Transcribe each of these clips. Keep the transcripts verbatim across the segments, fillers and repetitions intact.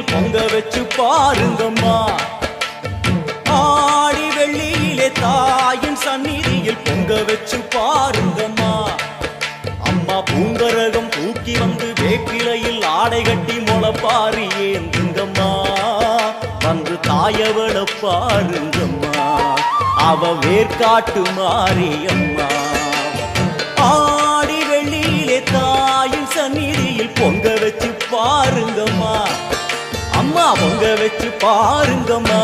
சந்நிதியில் பொங்க வச்சு பாருங்கம்மா. ஆடி வெள்ளியிலே தாயின் சந்நிதியில் பொங்க வச்சு பாருங்கம்மா. அம்மா பூங்கரகம் தூக்கி வந்து வேப்பிலையில் ஆடை கட்டி முளைப்பாரி ஏந்துங்கம்மா. வந்து தாயவள பாருங்கம்மா, அவ வேர்காட்டு மாரியம்மா. ஆடி வெள்ளியிலே தாயின் சந்நிதியில் பொங்க வச்சு பாருங்கம்மா. அம்மா பொங்க வச்சு பாருங்கம்மா.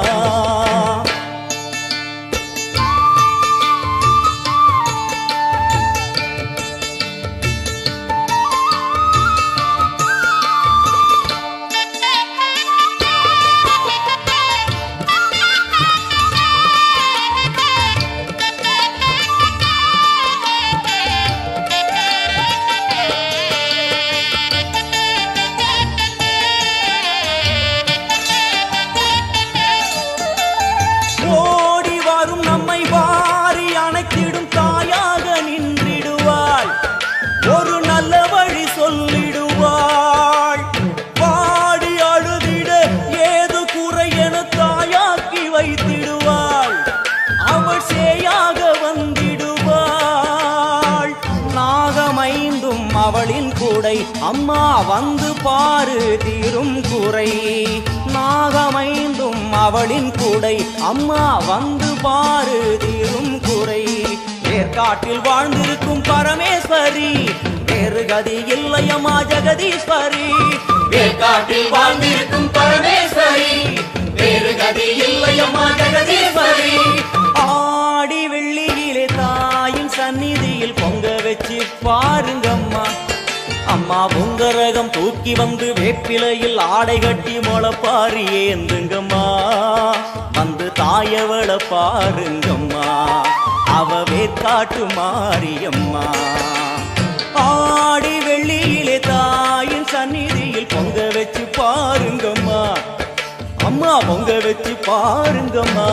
அவளின் கூடை அம்மா வந்து பாரு தீரும் குறை. நாகமைந்தும் அவளின் கூடை அம்மா வந்து பாரு தீரும் குறை. வேர்காட்டில் வாழ்ந்திருக்கும் பரமேஸ்வரி, வேறு கதி இல்லையம்மா ஜெகதீஸ்வரி. வேர்காட்டில் வாழ்ந்திருக்கும் பரமேஸ்வரி, வேறு கதி இல்லையம்மா ஜெகதீஸ்வரி. ஆடி வெள்ளியிலே தாயின் சந்நிதியில் பொங்க வச்சு பாருங்கம்மா. அம்மா பொங்கரகம் தூக்கி வந்து வேப்பிலையில் ஆடை கட்டி முளைப்பாரி ஏந்துங்கம்மா. வந்து தாயவள பாருங்கம்மா, அவ வேர்காட்டு மாரியம்மா. ஆடி வெள்ளியிலே தாயின் சந்நிதியில் பொங்க வச்சு பாருங்கம்மா. அம்மா பொங்க வச்சு பாருங்கம்மா.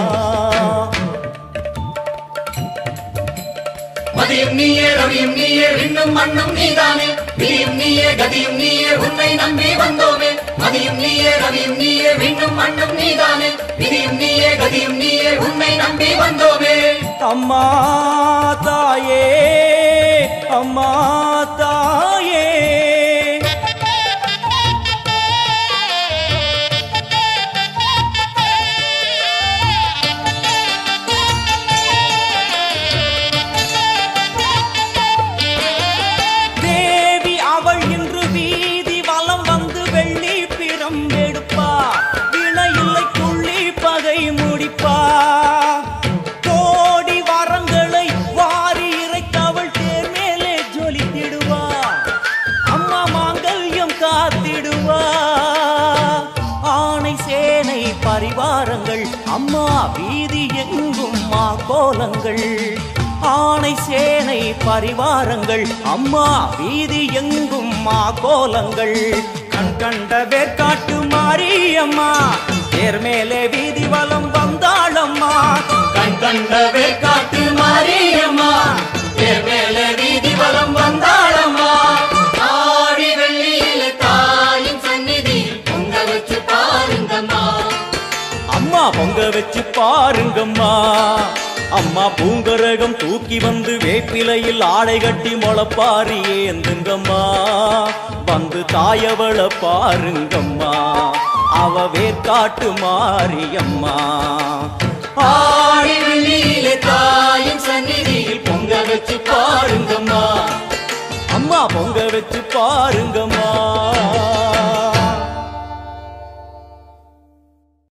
மதியும் நீயே ரவியும் நீயே விண்ணும் மண்ணும் நீதானே. விதியும் நீயே கதியும் நீயே உன்னை நம்பி வந்தோமே. மதியும் நீயே ரவியும் நீயே விண்ணும் மண்ணும் நீதானே. விதியும் நீயே கதியும் நீயே உன்னை நம்பி வந்தோமே. அம்மா தாயே அம்மா தாயே, பரிவாரங்கள் அம்மா வீதி எங்கும் மா கோலங்கள். ஆணை சேனை பரிவாரங்கள் அம்மா வீதி எங்கும் மா கோலங்கள். கண் கண்ட வேர்காட்டு மாரியம்மா, தேர் மேலே வீதி வலம் வந்தாளம்மா. கண் கண்ட வேர்காட்டு மாரியம்மா, தேர் மேலே வீதி வலம் வந்தாளம்மா. ஆடி வெள்ளியில தாயின் சந்நிதியில் பொங்க வச்சு பாருங்கம்மா. அம்மா பொங்க வச்சு பாருங்கம்மா. அம்மா பூங்கரகம் தூக்கி வந்து வேப்பிலையில் ஆடை கட்டி முளைப்பாரி ஏந்துங்கம்மா. வந்து தாயவள பாருங்கம்மா, அவ வேர்காட்டு மாரியம்மா. ஆடி வெள்ளியிலே தாயின் சந்நிதியில் பொங்க வச்சு பாருங்கம்மா. அம்மா பொங்க வச்சு பாருங்கம்மா.